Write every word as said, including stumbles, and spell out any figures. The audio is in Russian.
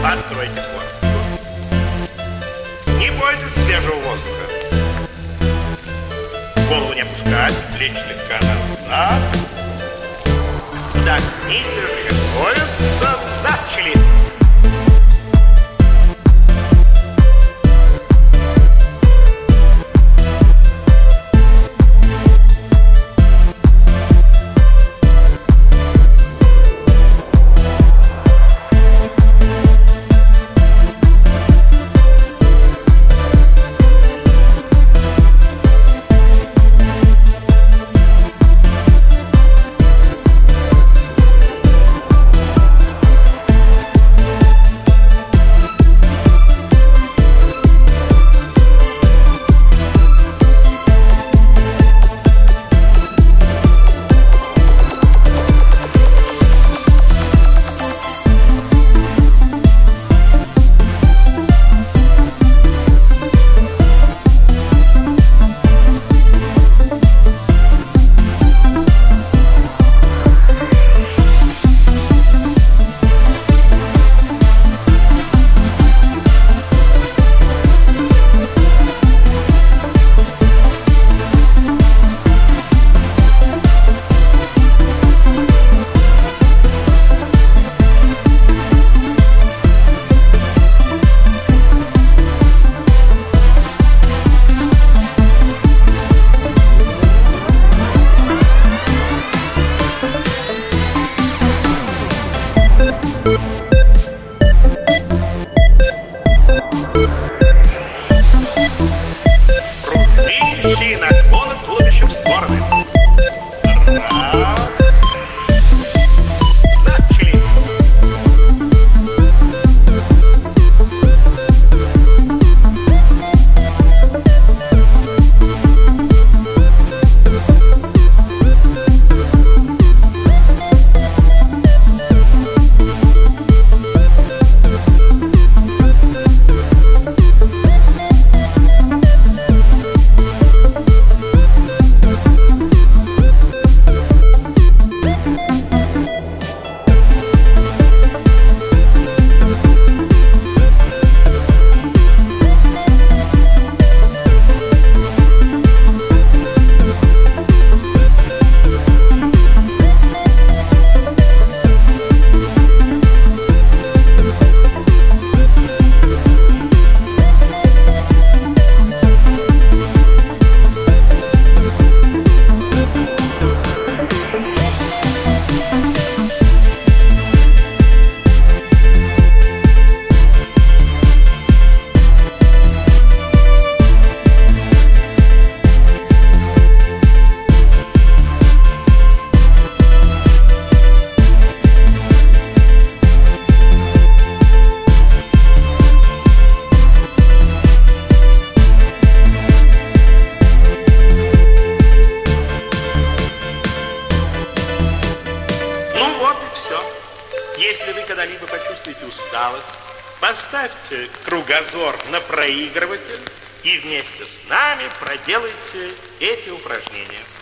Откройте форточку. Не бойтесь свежего воздуха. Голову не опускать, плечи слегка назад. Вдохните, приготовиться, начали. Руки наклоны туловищем в стороны. Раз. Начали. Если вы когда-либо почувствуете усталость, поставьте кругозор на проигрыватель и вместе с нами проделайте эти упражнения.